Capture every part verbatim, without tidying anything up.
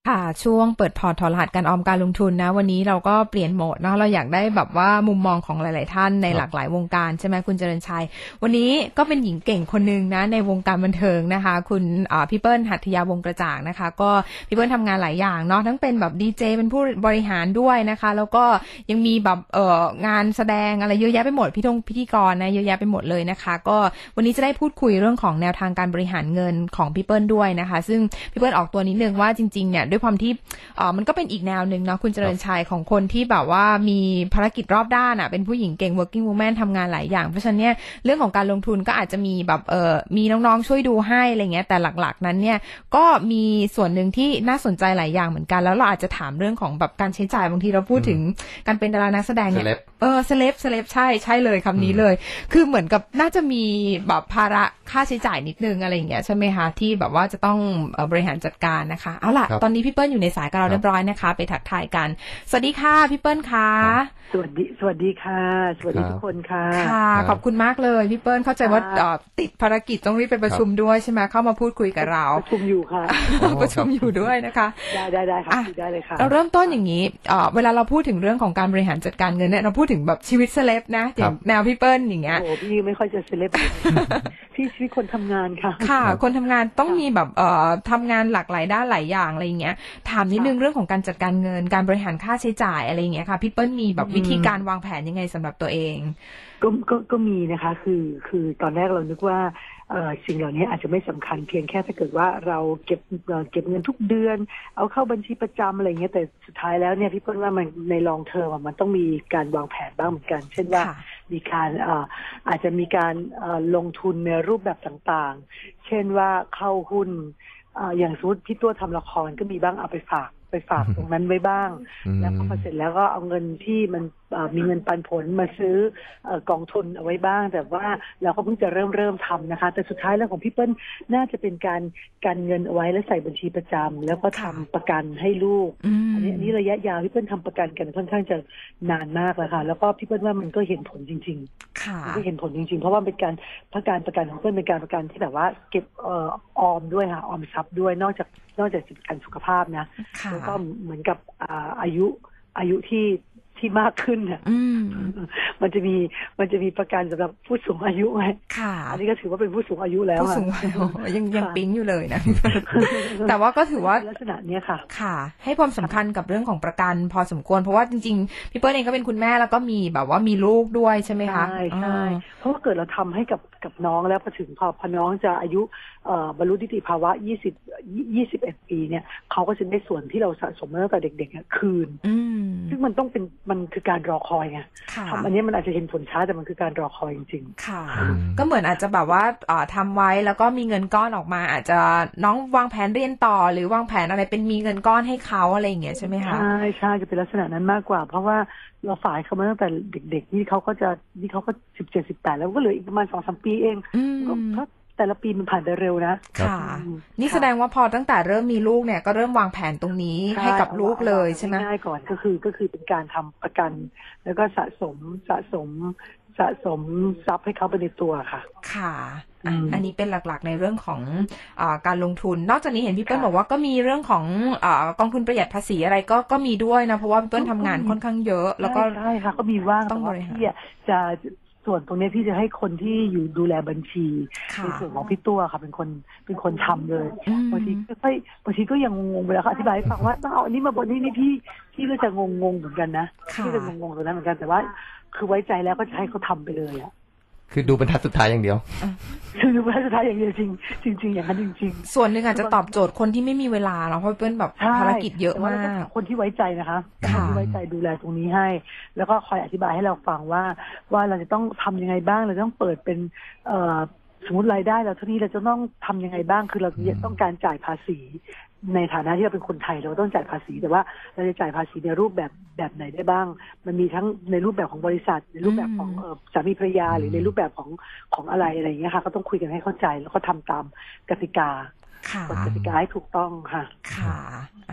ค่ะช่วงเปิดพอร์ตถอดรหัสการออมการลงทุนนะวันนี้เราก็เปลี่ยนโหมดเนาะเราอยากได้แบบว่ามุมมองของหลายๆท่านในหลากหลายวงการใช่ไหมคุณเจริญชัยวันนี้ก็เป็นหญิงเก่งคนนึงนะในวงการบันเทิงนะคะคุณพี่เปิ้ลหัตถยาวงศ์กระจ่างนะคะก็พี่เปิ้ลทำงานหลายอย่างเนาะทั้งเป็นแบบดีเจเป็นผู้บริหารด้วยนะคะแล้วก็ยังมีแบบเอ่องานแสดงอะไรเยอะแยะไปหมดพี่ทงพิธีกรนะเยอะแยะไปหมดเลยนะคะก็วันนี้จะได้พูดคุยเรื่องของแนวทางการบริหารเงินของพี่เปิ้ลด้วยนะคะซึ่งพี่เปิ้ลออกตัวนิดนึงว่าจริงๆเนี่ยด้วยความที่เอ่อมันก็เป็นอีกแนวนึงเนาะคุณเจริญชัยของคนที่แบบว่ามีภารกิจรอบด้านอ่ะเป็นผู้หญิงเก่ง working woman ทำงานหลายอย่างเพราะฉะนั้นเนี่ยเรื่องของการลงทุนก็อาจจะมีแบบเอ่อมีน้องๆช่วยดูให้อะไรเงี้ยแต่หลักๆนั้นเนี่ยก็มีส่วนหนึ่งที่น่าสนใจหลายอย่างเหมือนกันแล้วเราอาจจะถามเรื่องของแบบการใช้จ่ายบางทีเราพูดถึงการเป็นดารานักแสดงเนี่ยเออเซเลบเซเลบใช่ใช่เลยคำนี้เลยคือเหมือนกับน่าจะมีแบบภาระค่าใช้จ่ายนิดนึงอะไรอย่างเงี้ยใช่ไหมคะที่แบบว่าจะต้องบริหารจัดการนะคะเอาล่ะตอนนี้พี่เปิ้ลอยู่ในสายกับเราเรียบร้อยนะคะไปทักทายกันสวัสดีค่ะพี่เปิ้ลค่ะสวัสดีสวัสดีค่ะสวัสดีทุกคนค่ะค่ะขอบคุณมากเลยพี่เปิ้ลเข้าใจว่าติดภารกิจต้องรีบไปประชุมด้วยใช่ไหมเข้ามาพูดคุยกับเราประชุมอยู่ค่ะประชุมอยู่ด้วยนะคะได้ได้ได้ค่ะได้เลยค่ะเราเริ่มต้นอย่างนี้เวลาเราพูดถึงเรื่องของการบริหารจัดการเงินเนี่ยเราพูดถึงแบบชีวิตเซเลบนะอย่างแนวพี่เปิ้ลอย่างเงี้ยโอ้พี่ไม่ค่อยจะเซเลบพี่ชีวิตคนทำงานค่ะค่ะคนทำงานต้องมีแบบเอ่อทำงานหลากหลายด้านหลายอย่างอะไรอย่างเงี้ยถามนิดนึงเรื่องของการจัดการเงินการบริหารค่าใช้จ่ายอะไรอย่างเงี้ยค่ะพี่เปิ้ลมีแบบวิธีการวางแผนยังไงสำหรับตัวเองก็ก็ก็มีนะคะคือคือตอนแรกเรานึกว่าเอ่อสิ่งเหล่านี้อาจจะไม่สำคัญเพียงแค่ถ้าเกิดว่าเราเก็บเก็บเงินทุกเดือนเอาเข้าบัญชีประจำอะไรเงี้ยแต่สุดท้ายแล้วเนี่ยพี่เปิ้ลว่ามันในลองเทอมมันต้องมีการวางแผนบ้างเหมือนกันเช่นว่ามีการอ่าอาจจะมีการลงทุนในรูปแบบต่างๆเช่นว่าเข้าหุ้นอย่างสมมติพี่ตัวทำละครก็มีบ้างเอาไปฝากไปฝากตรงนั้นไว้บ้างแล้วพอเสร็จแล้วก็เอาเงินที่มันมีเงินปันผลมาซื้อกองทุนเอาไว้บ้างแต่ว่าเราก็เพิ่งจะเริ่มเริ่มทำนะคะแต่สุดท้ายแล้วของพี่เปิ้ลน่าจะเป็นการการเงินเอาไว้แล้วใส่บัญชีประจำแล้วก็ทำประกันให้ลูกอันนี้อันนี้ระยะยาวพี่เปิ้ลทำประกันกันค่อนข้างจะนานมากแล้วค่ะแล้วก็พี่เปิ้ลว่ามันก็เห็นผลจริงๆมันก็เห็นผลจริงๆเพราะว่าเป็นการประกันประกันของเปิ้ลเป็นการประกันที่แบบว่าเก็บเอ่อออมด้วยค่ะออมทรัพย์ด้วยนอกจากนอกจากประกันสุขภาพนะแล้วก็เหมือนกับอายุอายุที่ที่มากขึ้นเนี่ยมันจะมีมันจะมีประกันสำหรับผู้สูงอายุไงอันนี้ก็ถือว่าเป็นผู้สูงอายุแล้วผู้สูงอายุยังยังปิ๊งอยู่เลยนะแต่ว่าก็ถือว่าลักษณะนี้ค่ะค่ะให้ความสำคัญกับเรื่องของประกันพอสมควรเพราะว่าจริงๆพี่เปิ้ลเองก็เป็นคุณแม่แล้วก็มีแบบว่ามีลูกด้วยใช่ไหมคะใช่ใช่เพราะว่าเกิดเราทำให้กับกับน้องแล้วพอถึงพอพอน้องจะอายุบรรลุนิติภาวะยี่สิบ ยี่สิบเอ็ดปีเนี่ยเขาก็จะได้ส่วนที่เราสะสมมาตั้งแต่เด็กๆคืนซึ่งมันต้องเป็นมันคือการรอคอยไงทำอันนี้มันอาจจะเห็นผลช้าแต่มันคือการรอคอยจริงๆค่ะก็เหมือนอาจจะแบบว่าทำไว้แล้วก็มีเงินก้อนออกมาอาจจะน้องวางแผนเรียนต่อหรือวางแผนอะไรเป็นมีเงินก้อนให้เขาอะไรอย่างเงี้ยใช่ไหมคะใช่ใช่จะเป็นลักษณะนั้นมากกว่าเพราะว่าเราฝ่ายเขามาตั้งแต่เด็กๆนี่เขาก็จะนี่เขาก็สิบเจ็ดสิบแปดแล้วก็เหลืออีกประมาณสองสามปีเองก็ถ้าแต่ละปีมันผ่านไปเร็วนะค่ะนี่แสดงว่าพอตั้งแต่เริ่มมีลูกเนี่ยก็เริ่มวางแผนตรงนี้ให้กับลูกเลยใช่ไหมง่ายก่อนก็คือก็คือเป็นการทำประกันแล้วก็สะสมสะสมสะสมทรัพย์ให้เขาไปในตัวค่ะค่ะอันนี้เป็นหลักๆในเรื่องของอ่าการลงทุนนอกจากนี้เห็นพี่เปิ้ลบอกว่าก็มีเรื่องของอ่ากองทุนประหยัดภาษีอะไรก็ก็มีด้วยนะเพราะว่าพี่เปิ้ลทำงานค่อนข้างเยอะแล้วก็ใช่ค่ะก็มีว่างต้องบริหารที่จะส่วนตรงนี้พี่จะให้คนที่อยู่ดูแลบัญชีในส่วนของพี่ตัวค่ะเป็นคนเป็นคนทำเลยบางทีก็ค่อยบางทีก็ยังงงๆเวลาเขาอธิบายให้ฟังว่าต้องเอาอันนี้มาบนนี้นี่พี่พี่ก็จะงงๆเหมือนกันนะพี่จะงงๆตรงนั้นเหมือนกันแต่ว่าคือไว้ใจแล้วก็จะให้เขาทำไปเลยอะคือดูบรรทัดสุดท้ายอย่างเดียวคือดูบรรทัดสุดท้ายอย่างเดียวจริงจริงจริงอย่างนั้นจริงๆส่วนหนึ่งอาจจะตอบโจทย์คนที่ไม่มีเวลาเนาะเพราะเป็นแบบภารกิจเยอะมากคนที่ไว้ใจนะคะคนที่ไว้ใจดูแลตรงนี้ให้แล้วก็คอยอธิบายให้เราฟังว่าว่าเราจะต้องทำยังไงบ้างเราต้องเปิดเป็นเอ่อสมมติรายได้เราเท่านี้เราจะต้องทำยังไงบ้างคือเราต้องการจ่ายภาษีในฐานะที่เราเป็นคนไทยเราต้องจ่ายภาษีแต่ว่าเราจะจ่ายภาษีในรูปแบบแบบไหนได้บ้างมันมีทั้งในรูปแบบของบริษัทในรูปแบบของสามีภรรยาหรือในรูปแบบของของอะไรอะไรอย่างเงี้ยค่ะก็ต้องคุยกันให้เข้าใจแล้วก็ทำตามกติกากฎกติกาให้ถูกต้องค่ะค่ะ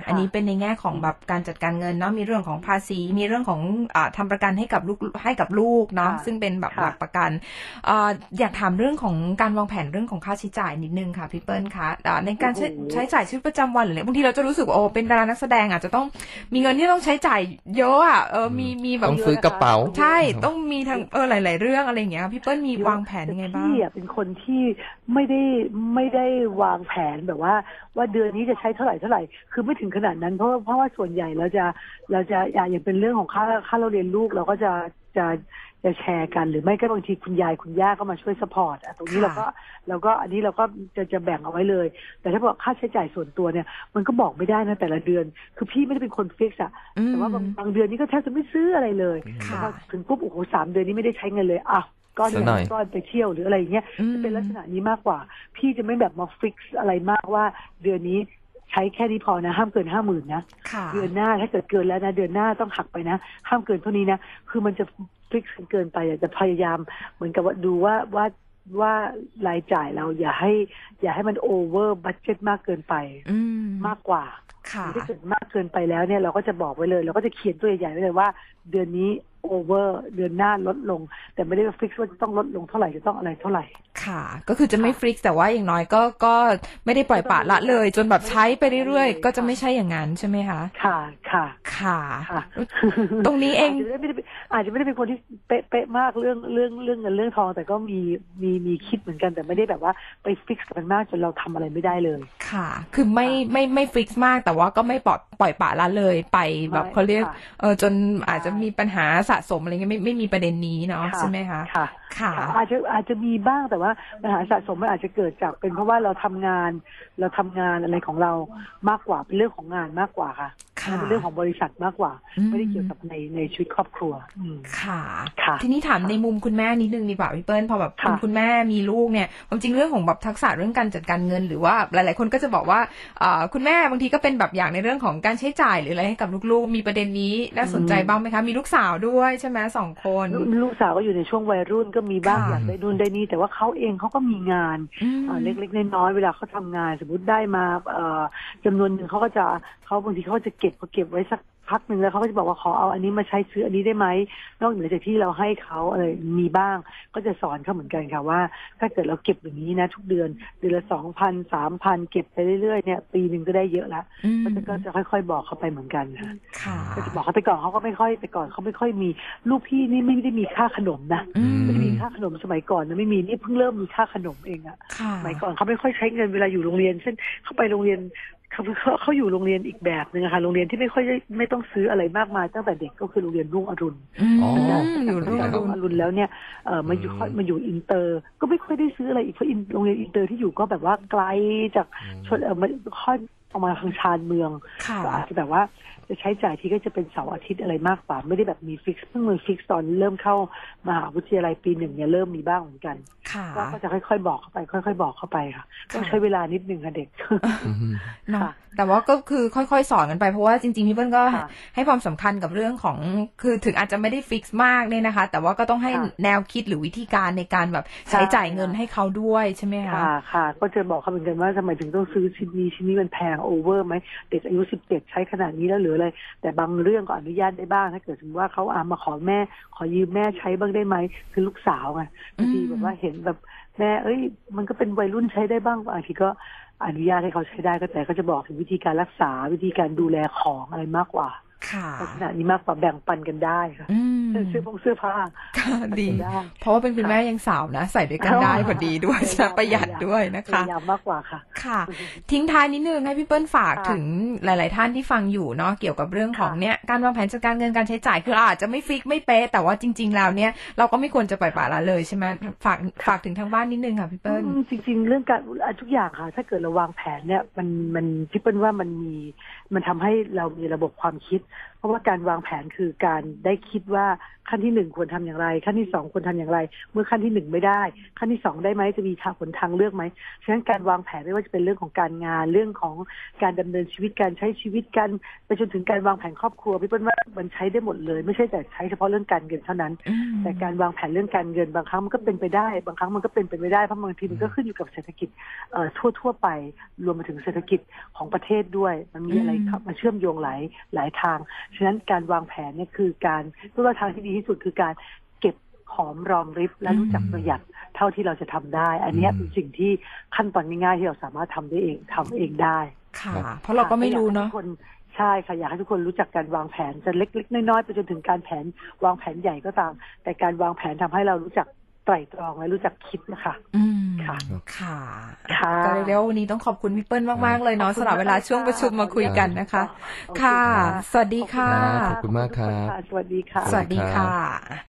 อันนี้เป็นในแง่ของแบบการจัดการเงินเนาะมีเรื่องของภาษีมีเรื่องของอ่าทำประกันให้กับลูกให้กับลูกเนาะซึ่งเป็นแบบหลักประกันอ่าอยากถามเรื่องของการวางแผนเรื่องของค่าใช้จ่ายนิดนึงค่ะพี่เปิ้ลคะในการใช้ใช้จ่ายชีวิตประจำวันหรืออะไรบางทีเราจะรู้สึกว่าโอ้เป็นดารานักแสดงอาจจะต้องมีเงินที่ต้องใช้จ่ายเยอะอ่ะเออมีมีแบบต้องซื้อกระเป๋าใช่ต้องมีทั้งเออหลายๆเรื่องอะไรอย่างเงี้ยพี่เปิ้ลมีวางแผนยังไงบ้างพี่อ่ะเป็นคนที่ไม่ได้ไม่ได้วางแผนแบบว่าว่าเดือนนี้จะใช้เท่าไหร่เท่าไหร่คือไม่ถึงขนาดนั้นเพราะเพราะว่าส่วนใหญ่เราจะเราจะอย่างเป็นเรื่องของค่าค่าเราเรียนลูกเราก็จะจะจะแชร์กันหรือไม่ก็บางทีคุณยายคุณย่าก็มาช่วยซัพพอร์ตอ่ะตรงนี้เราก็เราก็อันนี้เราก็จะจะแบ่งเอาไว้เลยแต่ถ้าบอกค่าใช้จ่ายส่วนตัวเนี่ยมันก็บอกไม่ได้นะแต่ละเดือนคือพี่ไม่ได้เป็นคนฟิกซ์อ่ะแต่ว่าบางบางเดือนนี้ก็แทบจะไม่ซื้ออะไรเลยพอถึงปุ๊บโอ้โหสามเดือนนี้ไม่ได้ใช้เงินเลยอ่ะก้อนเงินก้อนไปเที่ยวหรืออะไรอย่างเงี้ยจะเป็นลักษณะนี้มากกว่าพี่จะไม่แบบมาฟิกซ์อะไรมากว่าเดือนนี้ใช้แค่นี้พอนะห้ามเกินห้าหมื่นนะเดือนหน้าถ้าเกิดเกินแล้วนะเดือนหน้าต้องหักไปนะห้ามเกินเท่านี้นะคือมันจะฟิกซ์เกินไปอยากจะพยายามเหมือนกับว่าดูว่าว่าว่ารายจ่ายเราอย่าให้อย่าให้มันโอเวอร์บัดเจ็ตมากเกินไปมากกว่าถ้าเกิดมากเกินไปแล้วเนี่ยเราก็จะบอกไว้เลยเราก็จะเขียนตัวใหญ่ๆไว้เลยว่าเดือนนี้โอเวอร์เดือนหน้าลดลงแต่ไม่ได้ฟิกซ์ว่าจะต้องลดลงเท่าไหร่จะต้องอะไรเท่าไหร่ค่ะก็คือจะไม่ฟิกซ์แต่ว่าอย่างน้อยก็ก็ไม่ได้ปล่อยปละละเลยจนแบบใช้ไปเรื่อยๆก็จะไม่ใช่อย่างนั้นใช่ไหมคะค่ะค่ะค่ะตรงนี้เองอาจจะไม่ได้อาจจะไม่ได้เป็นคนที่เป๊ะๆมากเรื่องเรื่องเรื่องเงินเรื่องทองแต่ก็มีมีมีคิดเหมือนกันแต่ไม่ได้แบบว่าไปฟิกซ์กันมากจนเราทำอะไรไม่ได้เลยค่ะคือไม่ไม่ไม่ฟิกซ์มากแต่ว่าก็ไม่ปล่อยปล่อยปละละเลยไปแบบเขาเรียกเออจนอาจจะมีปัญหาสะสมอะไรเงี้ยไม่ไม่มีประเด็นนี้เนาะใช่ไหมคะค่ะค่ะอาจจะอาจจะมีบ้างแต่ว่าปัญหาสะสมมันอาจจะเกิดจากเป็นเพราะว่าเราทำงานเราทำงานอะไรของเรามากกว่าเป็นเรื่องของงานมากกว่าค่ะเป็นเรื่องของบริษัทมากกว่าไม่ได้เกี่ยวกับในในชีวิตครอบครัวค่ะทีนี้ถามในมุมคุณแม่นิดนึงดีกว่าพี่เปิ้ลพอแบบคุณคุณแม่มีลูกเนี่ยความจริงเรื่องของแบบทักษะเรื่องการจัดการเงินหรือว่าหลายๆคนก็จะบอกว่าคุณแม่บางทีก็เป็นแบบอย่างในเรื่องของการใช้จ่ายหรืออะไรให้กับลูกๆมีประเด็นนี้น่าสนใจบ้างไหมคะมีลูกสาวด้วยใช่ไหมสองคนลูกสาวก็อยู่ในช่วงวัยรุ่นก็มีบ้างอยากได้นู่นได้นี่แต่ว่าเขาเองเขาก็มีงานเล็กๆน้อยๆเวลาเขาทำงานสมมติได้มาจำนวนหนึ่งเขาก็จะเขาบางทีเขาจะเก็บเขาเก็บไว้สักพักหนึ่งแล้วเขาก็จะบอกว่าขอเอาอันนี้มาใช้ซื้ออันนี้ได้ไหมนอกเหนือจากที่เราให้เขาอะไรมีบ้างก็จะสอนเขาเหมือนกันค่ะว่าถ้าเกิดเราเก็บอย่างนี้นะทุกเดือนเดือนละสองพันสามพันเก็บไปเรื่อยๆเนี่ยปีหนึ่งก็ได้เยอะละก็จะค่อยๆบอกเขาไปเหมือนกันค่ะก็จะบอกเขาแต่ก่อนเขาก็ไม่ค่อยแต่ก่อนเขาไม่ค่อยมีลูกพี่นี่ไม่ได้มีค่าขนมนะไม่ได้มีค่าขนมสมัยก่อนนะไม่มีนี่เพิ่งเริ่มมีค่าขนมเองอะสมัยก่อนเขาไม่ค่อยใช้เงินเวลาอยู่โรงเรียนเช่นเขาไปโรงเรียนเขาเขาอยู่โรงเรียนอีกแบบนึงค่ะโรงเรียนที่ไม่ค่อยไม่ต้องซื้ออะไรมากมายตั้งแต่เด็กก็คือโรงเรียนรุ่งอรุณอยู่รุ่งอรุณแล้วเนี่ยเออมาอยู่มาอยู่อินเตอร์ก็ไม่ค่อยได้ซื้ออะไรอีกเพราะโรงเรียนอินเตอร์ที่อยู่ก็แบบว่าไกลจากชนเออมาค่อยออกมาทางชานเมืองก็อาจจะแบบว่าจะใช้จ่ายที่ก็จะเป็นเสาร์อาทิตย์อะไรมากกว่าไม่ได้แบบมีฟิกซ์เพิ่งมีฟิกซ์ตอนเริ่มเข้ามหาวิทยาลัยปีหนึ่งเนี่ยเริ่มมีบ้างเหมือนกันก็จะค่อยๆบอกเข้าไปค่อยๆบอกเข้าไปค่ะต้องใช้เวลานิดนึงค่ะเด็กค่ะแต่ว่าก็คือค่อยๆสอนกันไปเพราะว่าจริงๆพี่เปิ้ลก็ให้ความสำคัญกับเรื่องของคือถึงอาจจะไม่ได้ฟิกซ์มากเนี่ยนะคะแต่ว่าก็ต้องให้แนวคิดหรือวิธีการในการแบบใช้จ่ายเงินให้เขาด้วยใช่ไหมคะค่ะค่ะก็จะบอกเขาเหมือนกันว่าทำไมถึงต้องซื้อชิ้นนี้ชิ้นนี้มันแพงโอเวอร์ไหมเด็กอายุสิบเจ็ดใช้ขนาดนี้แล้วหรืออะไรแต่บางเรื่องก็อนุญาตได้บ้างถ้าเกิดสมมติว่าเขาอามาขอแม่ขอยืมแม่ใช้บ้างได้ไหมคือลูกสาวไงบางทีแบบว่าเห็นแบบแม่เอ้ยมันก็เป็นวัยรุ่นใช้ได้บ้างบางทีก็อนุญาตให้เขาใช้ได้ก็แต่ก็จะบอกถึงวิธีการรักษาวิธีการดูแลของอะไรมากกว่าลักษณะนี้มากกว่าแบ่งปันกันได้ค่ะเสื้อผงเสื้อผ้าดีเพราะว่าเป็นคุณแม่ยังสาวนะใส่ด้วยกันได้พอดีด้วยประหยัดด้วยนะคะพยายามมากกว่าค่ะค่ะทิ้งท้ายนิดนึงให้พี่เปิ้ลฝากถึงหลายๆท่านที่ฟังอยู่เนาะเกี่ยวกับเรื่องของเนี้ยการวางแผนจัดการเงินการใช้จ่ายคืออาจจะไม่ฟิกไม่เป๊ะแต่ว่าจริงๆแล้วเนี่ยเราก็ไม่ควรจะปล่อยปละละเลยใช่ไหมฝากฝากถึงทางบ้านนิดนึงค่ะพี่เปิ้ลจริงๆเรื่องการทุกอย่างค่ะถ้าเกิดเราวางแผนเนี่ยมันมันพี่เปิ้ลว่ามันมีมันทำให้เรามีระบบความคิดเพราะว่าการวางแผนคือการได้คิดว่าขั้นที่หนึ่งควรทำอย่างไรขั้นที่สองควรทำอย่างไรเมื่อขั้นที่หนึ่งไม่ได้ขั้นที่สองได้ไหมจะมีทางผลทางเลือกไหมฉะนั้นการวางแผนไม่ว่าจะเป็นเรื่องของการงานเรื่องของการดำเนินชีวิตการใช้ชีวิตกันไปจนถึงการวางแผนครอบครัวพี่เปิ้ลว่ามันใช้ได้หมดเลยไม่ใช่แต่ใช้เฉพาะเรื่องการเงินเท่านั้นแต่การวางแผนเรื่องการเงินบางครั้งมันก็เป็นไปได้บางครั้งมันก็เป็นไปไม่ได้เพราะบางทีมันก็ขึ้นอยู่กับเศรษฐกิจเอ่อทั่วๆไปรวมไปถึงเศรษฐกิจของประเทศด้วยมันมีอะไรมาเชื่อมโยงหลายหลายทางฉะนั้นการวางแผนเนี่ยคือการเพื่อว่าทางที่ดีที่สุดคือการเก็บหอมรอมริบและรู้จักประหยัดเท่าที่เราจะทำได้อันนี้เป็นสิ่งที่ขั้นตอนง่ายๆที่เราสามารถทำได้เองทำเองได้ค่ะเพราะเราก็ไม่รู้เนาะใช่ค่ะอยากให้ทุกคนรู้จักการวางแผนจะเล็กๆน้อยๆไปจนถึงการแผนวางแผนใหญ่ก็ตามแต่การวางแผนทำให้เรารู้จักไตร่ตรองและรู้จักคิดนะคะอืมค่ะค่ะค่ะก็เรียกว่าวันนี้ต้องขอบคุณพี่เปิ้ลมากๆเลยเนาะสำหรับเวลาช่วงประชุมมาคุยกันนะคะค่ะสวัสดีค่ะขอบคุณมากครับสวัสดีค่ะสวัสดีค่ะ